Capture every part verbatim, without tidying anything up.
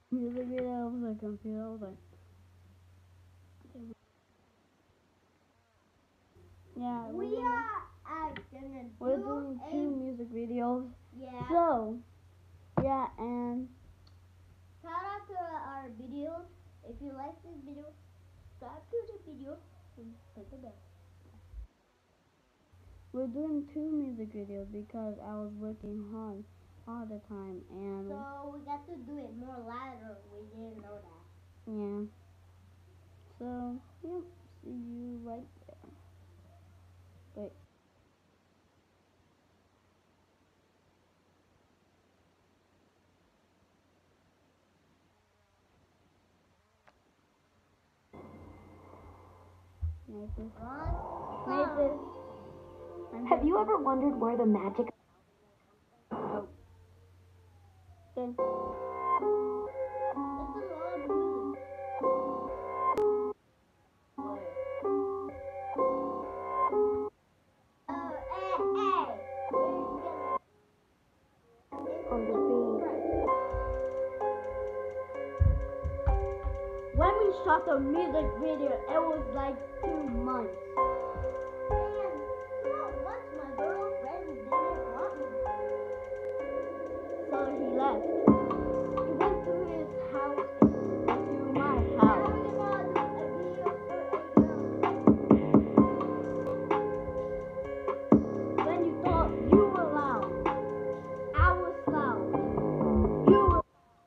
music video. I was like confused. I was like, yeah, We we're, gonna, are uh, gonna we're do doing a two music videos. yeah. So, yeah, and Shout out to our videos. If you like this video, subscribe to the video and hit the bell. we're doing two music videos because I was working hard all the time, and So we got to do it more louder. We didn't know that. yeah. So, yeah, see you right there. Wait. Nathan. Run. Nathan. Have you ever wondered where the magic... Oh. Okay. on the beat? When we shot the music video, it was like two months. And you know, once my girlfriend didn't want me. So he left. He went to his house and to my house. When you thought you were loud, I was loud. You were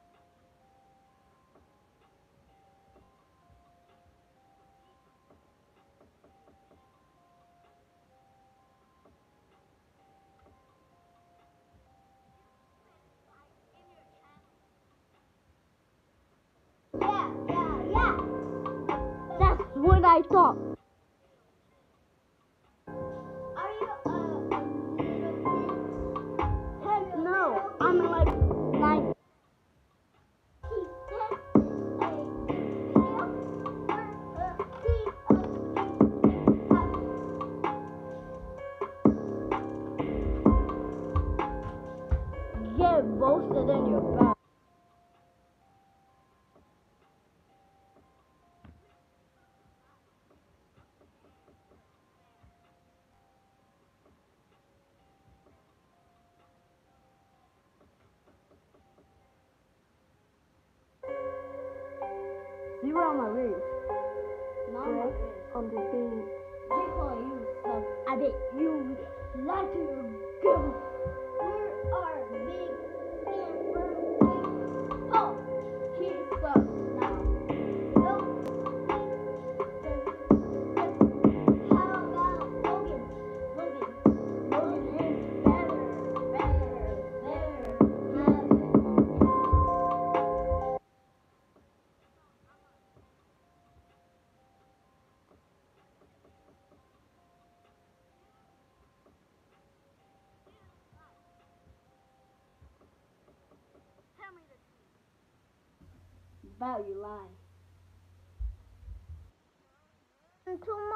Yeah, yeah, yeah. That's what I thought. Are you uh, a little kid? Heck no. I'm like nine. He sent a video where uh, he uh, Get roasted in your back. You were on my roof. Not on my Greg roof. on the beat. J. Cole, you suck. I bet you lied to your girl. We're our big fan for big. Oh, She sucks now. no. How about Logan? Logan. Logan is better. Better, better. About you lie. To